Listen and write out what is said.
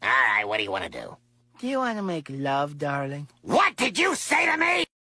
All right, what do you want to do? Do you want to make love, darling? What did you say to me?